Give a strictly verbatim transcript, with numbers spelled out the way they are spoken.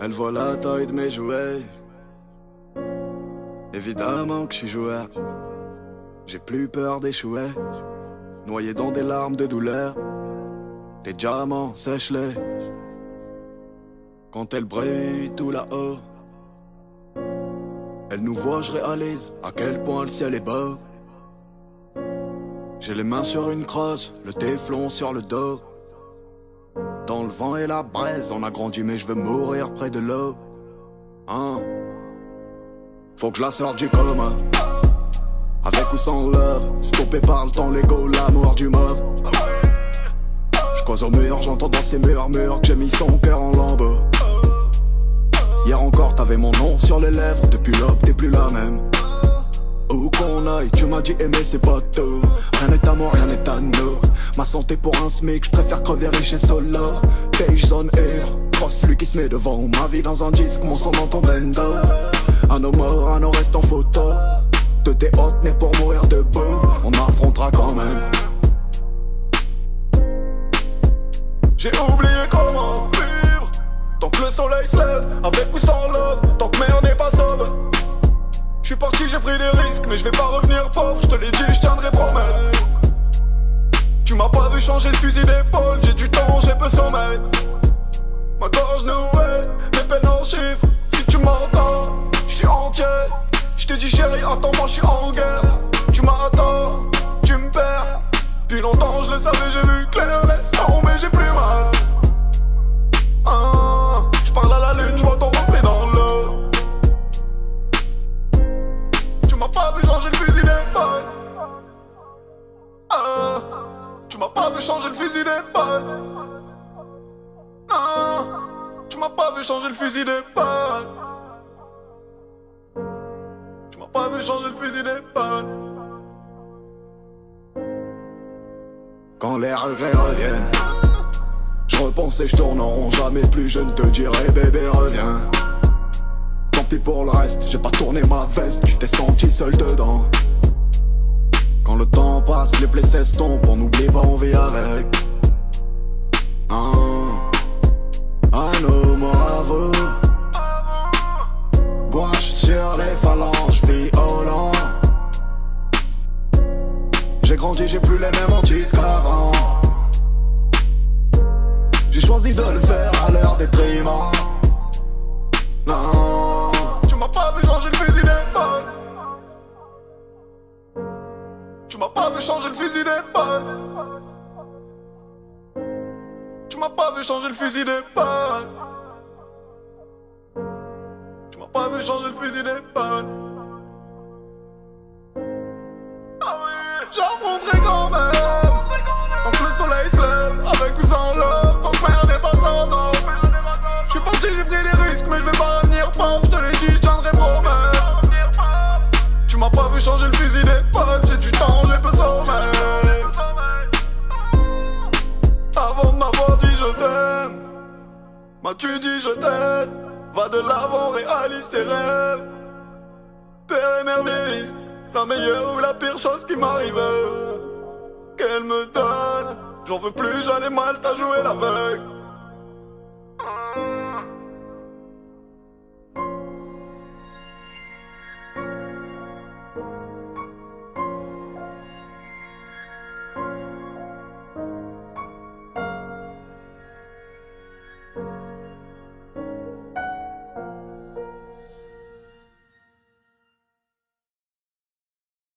Elle voit la taille de mes jouets. Évidemment que je suis joueur. J'ai plus peur d'échouer. Noyé dans des larmes de douleur. Tes diamants, sèche-les. Quand elle brille tout là-haut, elle nous voit, je réalise à quel point le ciel est beau. J'ai les mains sur une crosse, le téflon sur le dos. Dans le vent et la braise, on a grandi mais je veux mourir près de l'eau. Hein? Faut que je la sorte du coma. Avec ou sans love, stoppé par le temps, l'ego, l'amour du mauve. Je cause au mur, j'entends dans ces murmures que j'ai mis son cœur en lambeaux. Hier encore t'avais mon nom sur les lèvres, depuis l'aube t'es plus la même. Où qu'on aille, tu m'as dit aimer c'est pas tout. Rien n'est à moi, rien n'est à nous. Ma santé pour un smic, je préfère crever riche et solo. Page zone air, cross celui qui se met devant. Ma vie dans un disque, mon sang dans ton bendo. À nos morts, à nos restes en photo. De tes hôtes nés pour mourir debout. On affrontera quand même. J'ai oublié comment vivre tant que le soleil se lève, avec ou sans love, tant que mère n'est pas sauve. J'suis parti, j'ai pris des risques, mais je vais pas revenir pauvre. Je te l'ai dit, je tiendrai promesse. Tu m'as pas vu changer le fusil d'épaule. J'ai du temps, j'ai peu sommeil. Ma gorge nouée, mes peines en chiffres. Si tu m'entends, j'suis entier. J'te dis chérie, attends-moi, j'suis en guerre. Tu m'attends, tu me perds. Depuis longtemps, je le savais, j'ai vu clair. Laisse tomber, j'ai plus mal. Ah, j'parle à la lune, j'vois ton reflet dans l'eau. Tu m'as pas vu changer le fusil d'épaule. Ah, tu m'as pas vu changer le fusil d'épaule. Ah, tu m'as pas vu changer le fusil d'épaule. Tu m'as pas vu changer le fusil d'épaule. Quand les regrets reviennent, je repense et je tourne en rond. Jamais plus je ne te dirai bébé reviens. Tant pis pour le reste, j'ai pas tourné ma veste. Tu t'es senti seul dedans. Quand le temps passe, les plaies s'estompent. On n'oublie pas, on vit avec. Ah, à nos morts à vous. Gouache sur les phalanges, violent. J'ai grandi, j'ai plus les mêmes hantises qu'avant. J'ai choisi de le faire à leur détriment. Non, tu m'as pas vu changer le fusil d'épaule. Tu m'as pas vu changer le fusil d'épaule. Tu m'as pas vu changer le fusil d'épaule. Tu m'as pas vu changer le fusil d'épaule. Ah oui, j'affronterai quand même. Tant que le soleil se lève, avec ou sans love, tant que mère n'est pas sans nom. J'suis parti, j'ai pris des risques, mais je vais pas revenir pauvre. J'te l'ai dit, j'tiendrai promesse. Tu m'as pas vu changer le fusil d'épaule. J'ai du temps, j'ai peu sommeil. Avant de m'avoir dit je t'aime, m'as-tu dit je t'aide. Va de l'avant, réalise tes rêves. Père émerveilliste, la meilleure ou la pire chose qui m'arrive, qu'elle me donne. J'en veux plus, j'en ai mal, t'as joué l'aveugle.